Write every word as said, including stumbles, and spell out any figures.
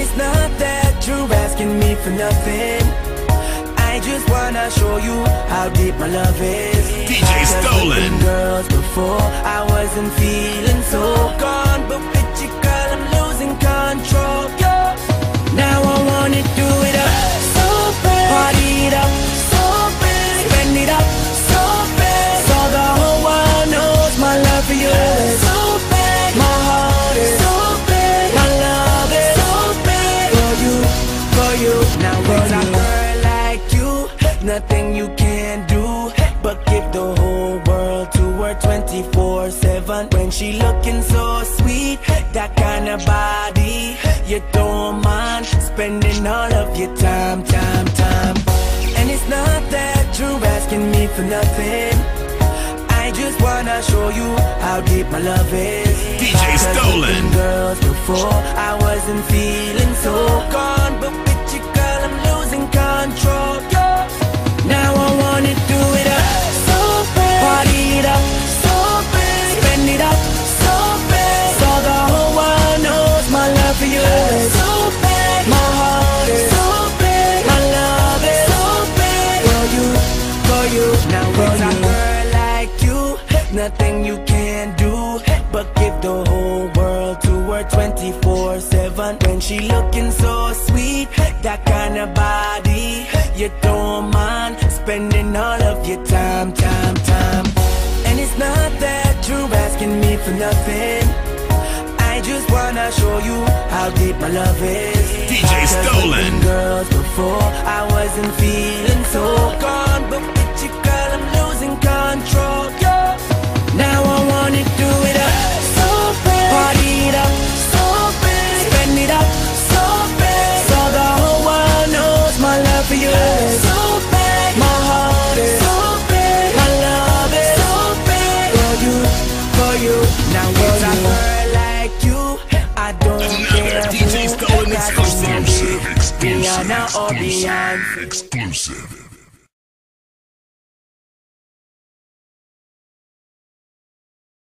it's not that you're asking me for nothing. I just wanna show you how deep my love is. D J Stolen. Girls before I wasn't feeling so gone, but with you, girl, I'm losing control. Yeah. Now I wanna do it up so bad, party it up so bad, spend it up so bad, so the whole world knows my love for you is so bad. My heart is so bad, my love is so bad for you, for you. Now with a girl like you, nothing you can do but give the whole world to her twenty-four seven. When she looking so sweet, that kind of body, you don't mind spending all of your time, time, time. And it's not that you're asking me for nothing. I just wanna show you how deep my love is. D J Stolen. Girls before I wasn't feeling so gone, but with you, girl, I'm losing control. Yeah. Now I wanna do it up so bad, party it up so bad, spend it up so bad, so the whole world knows my love for you is so bad. My heart is so bad, my love is so bad for you, for you. Now with a girl like you, nothing you can do but give the whole world to her twenty-four seven. When she looking so sweet, that kind of body, you don't mind spending all of your time, time, time. And it's not that you're asking me for nothing. I just wanna show you how deep my love is. D J Stolen. Girls before I wasn't feeling so gone, but with you, girl, I'm losing control. Yeah. Now I wanna do it up so bad, party it up so bad, spend it up so bad, so the whole world knows my love for you is so bad. My heart is so bad, my love is so bad for you, for you. Now with a girl like you, I don't care D J Stolen who exclusive. Rihanna or Beyonce. Exclusive.